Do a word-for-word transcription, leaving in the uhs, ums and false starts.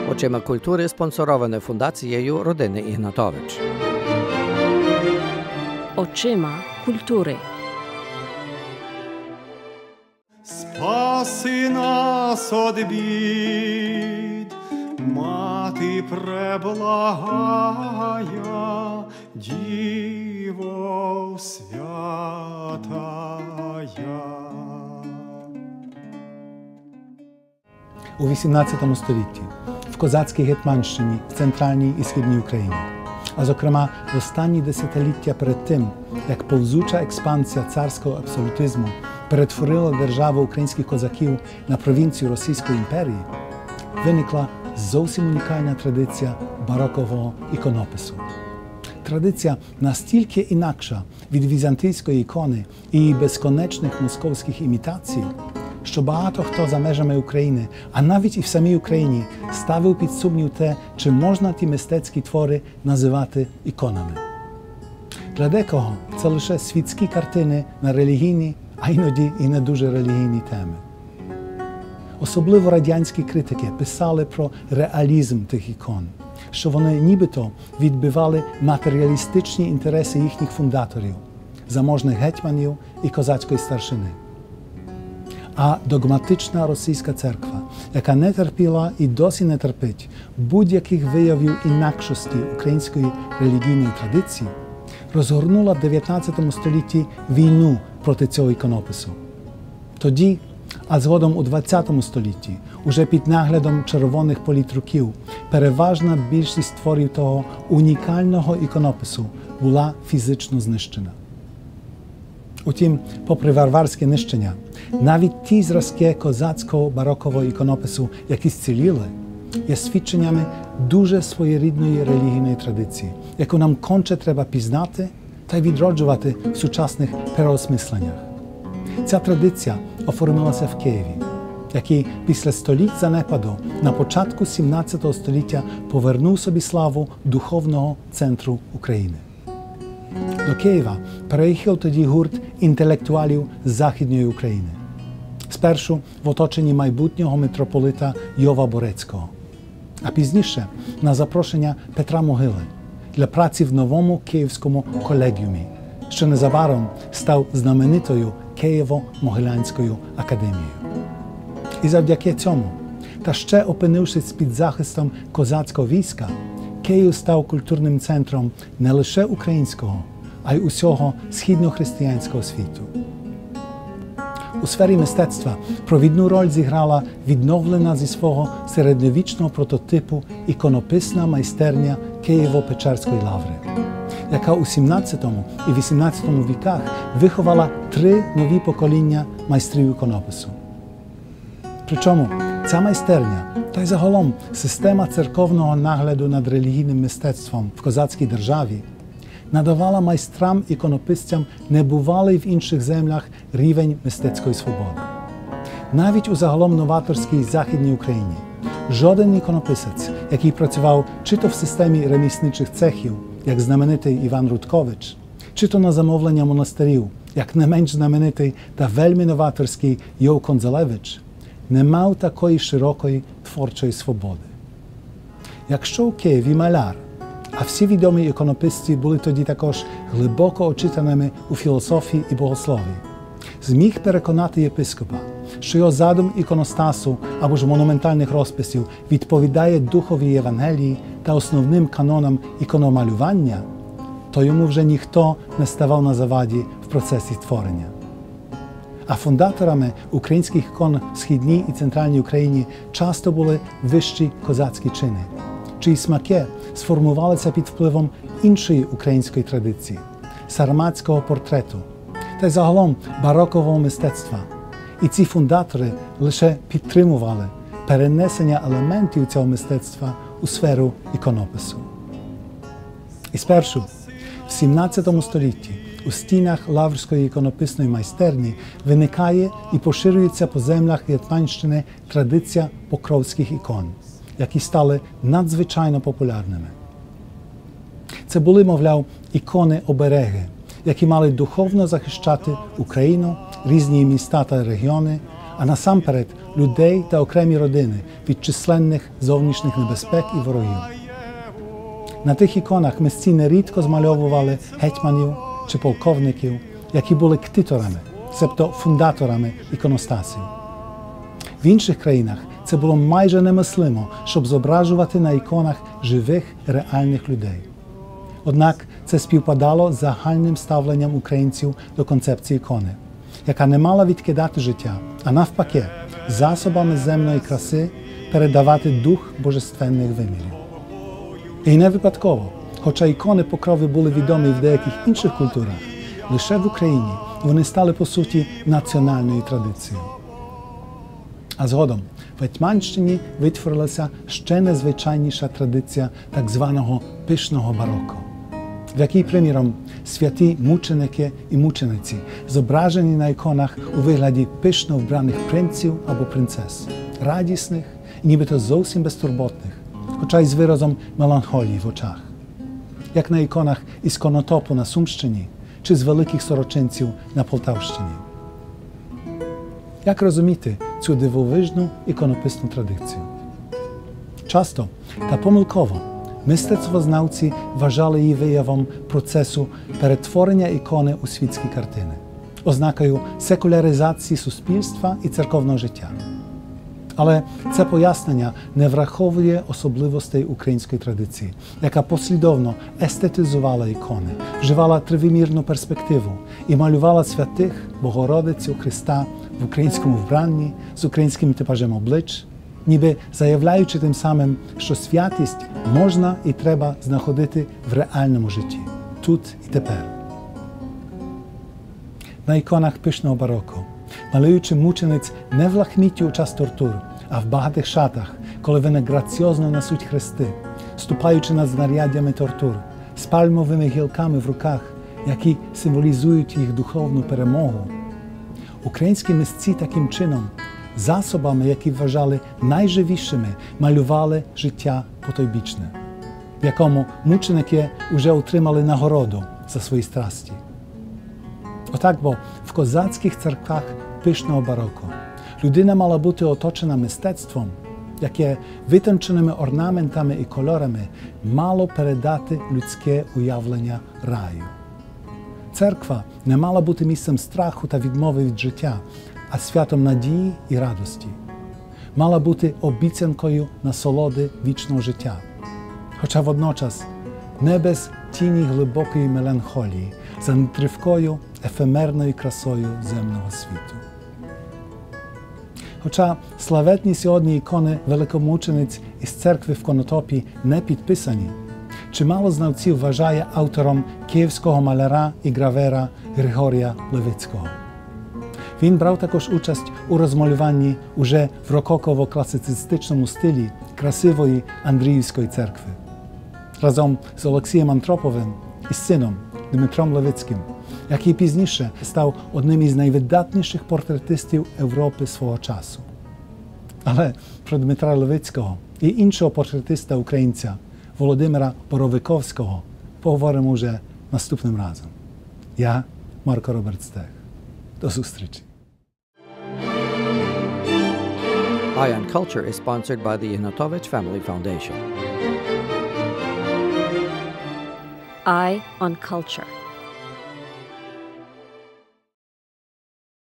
Очима культури спонсороване фундацією родини Ігнатович. Очима культури. Спаси нас од бід, Мати преблагая, Діво святая. У вісімнадцятому столітті в козацькій Гетьманщині, в центральній і східній Україні, а зокрема в останні десятиліття перед тим, як повзуча експансія царського абсолютизму перетворила державу українських козаків на провінцію Російської імперії, виникла зовсім унікальна традиція барокового іконопису. Традиція настільки інакша від візантійської ікони і її безконечних московських імітацій, що багато хто за межами України, а навіть і в самій Україні, ставив під сумнів те, чи можна ті мистецькі твори називати іконами. Для декого це лише світські картини на релігійні, а іноді і не дуже релігійні теми. Особливо радянські критики писали про реалізм тих ікон, що вони нібито відбивали матеріалістичні інтереси їхніх фундаторів, заможних гетьманів і козацької старшини. А догматична російська церква, яка не терпіла і досі не терпить будь-яких виявів інакшості української релігійної традиції, розгорнула в дев'ятнадцятому столітті війну проти цього іконопису. Тоді, а згодом у двадцятому столітті, уже під наглядом червоних політруків, переважна більшість творів того унікального іконопису була фізично знищена. Утім, попри варварське нищення, навіть ті зразки козацького барокового іконопису, які зціліли, є свідченнями дуже своєрідної релігійної традиції, яку нам конче треба пізнати та й відроджувати в сучасних переосмисленнях. Ця традиція оформилася в Києві, який після століть занепаду на початку сімнадцятого століття повернув собі славу духовного центру України. До Києва переїхав тоді гурт інтелектуалів з Західної України. Спершу в оточенні майбутнього митрополита Йова Борецького, а пізніше на запрошення Петра Могили для праці в новому Київському колегіумі, що незабаром став знаменитою Києво-Могилянською академією. І завдяки цьому, та ще опинившись під захистом козацького війська, Київ став культурним центром не лише українського, а й усього східнохристиянського світу. У сфері мистецтва провідну роль зіграла відновлена зі свого середньовічного прототипу іконописна майстерня Києво-Печерської лаври, яка у сімнадцятому і вісімнадцятому віках виховала три нові покоління майстрів іконопису. Причому ця майстерня, та й загалом система церковного нагляду над релігійним мистецтвом в козацькій державі, надавала майстрам-іконописцям небувалий в інших землях рівень мистецької свободи. Навіть у загалом новаторській Західній Україні жоден іконописець, який працював чи то в системі ремісничих цехів, як знаменитий Іван Рудкович, чи то на замовлення монастирів, як не менш знаменитий та вельми новаторський Йов Конзалевич, не мав такої широкої творчої свободи. Якщо у Києві маляр, а всі відомі іконописці були тоді також глибоко очитаними у філософії і богословії, зміг переконати єпископа, що його задум іконостасу або ж монументальних розписів відповідає духові Євангелії та основним канонам ікономалювання, то йому вже ніхто не ставав на заваді в процесі творення. А фундаторами українських ікон в Східній і Центральній Україні часто були вищі козацькі чини, чиї смаки сформувалися під впливом іншої української традиції – сарматського портрету, та й загалом барокового мистецтва. І ці фундатори лише підтримували перенесення елементів цього мистецтва у сферу іконопису. І спершу, в сімнадцятому столітті, у стінах Лаврської іконописної майстерні виникає і поширюється по землях Гетьманщини традиція покровських ікон, які стали надзвичайно популярними. Це були, мовляв, ікони-обереги, які мали духовно захищати Україну, різні міста та регіони, а насамперед людей та окремі родини від численних зовнішніх небезпек і ворогів. На тих іконах митці нерідко змальовували гетьманів чи полковників, які були ктиторами, себто фундаторами іконостасів. В інших країнах це було майже немислимо, щоб зображувати на іконах живих, реальних людей. Однак це співпадало з загальним ставленням українців до концепції ікони, яка не мала відкидати життя, а навпаки, засобами земної краси передавати дух божественних вимірів. І не випадково, хоча ікони Покрови були відомі в деяких інших культурах, лише в Україні вони стали, по суті, національною традицією. А згодом в Гетьманщині витворилася ще незвичайніша традиція так званого пишного бароко, в якій, приміром, святі мученики і мучениці зображені на іконах у вигляді пишно вбраних принців або принцес, радісних і нібито зовсім безтурботних, хоча й з виразом меланхолії в очах, як на іконах із Конотопу на Сумщині чи з Великих Сорочинців на Полтавщині. Як розуміти цю дивовижну іконописну традицію? Часто та помилково мистецтвознавці вважали її виявом процесу перетворення ікони у світські картини, ознакою секуляризації суспільства і церковного життя. Але це пояснення не враховує особливостей української традиції, яка послідовно естетизувала ікони, вживала тривимірну перспективу і малювала святих, Богородицю, Христа в українському вбранні, з українським типажем облич, ніби заявляючи тим самим, що святість можна і треба знаходити в реальному житті, тут і тепер. На іконах пишного бароко, малюючи мучениць не в лахмітті у час тортур, а в багатих шатах, коли вони граціозно несуть хрести, ступаючи над знаряддями тортур, з пальмовими гілками в руках, які символізують їх духовну перемогу. Українські митці таким чином, засобами, які вважали найживішими, малювали життя потойбічне, в якому мученики вже отримали нагороду за свої страсті. Отак, бо в козацьких церквах пишного бароко людина мала бути оточена мистецтвом, яке витонченими орнаментами і кольорами мало передати людське уявлення раю. Церква не мала бути місцем страху та відмови від життя, а святом надії і радості. Мала бути обіцянкою насолоди вічного життя, хоча водночас не без тіні глибокої меланхолії за нетривкою, ефемерною красою земного світу. Хоча славетні сьогодні ікони великомучениць із церкви в Конотопі не підписані, чимало знавців вважає автором київського маляра і гравера Григорія Левицького. Він брав також участь у розмалюванні уже в рококово-класицистичному стилі красивої Андріївської церкви. Разом з Олексієм Антроповим і сином Дмитром Левицьким, який пізніше став одним із найвидатніших портретистів Європи свого часу. Але про Дмитра Левицького і іншого портретиста-українця Володимира Боровиковського поговоримо вже наступним разом. Я Марко Роберт Стех. До зустрічі. Eye on Culture is sponsored by the Ignatowicz Family Foundation. Eye on Culture.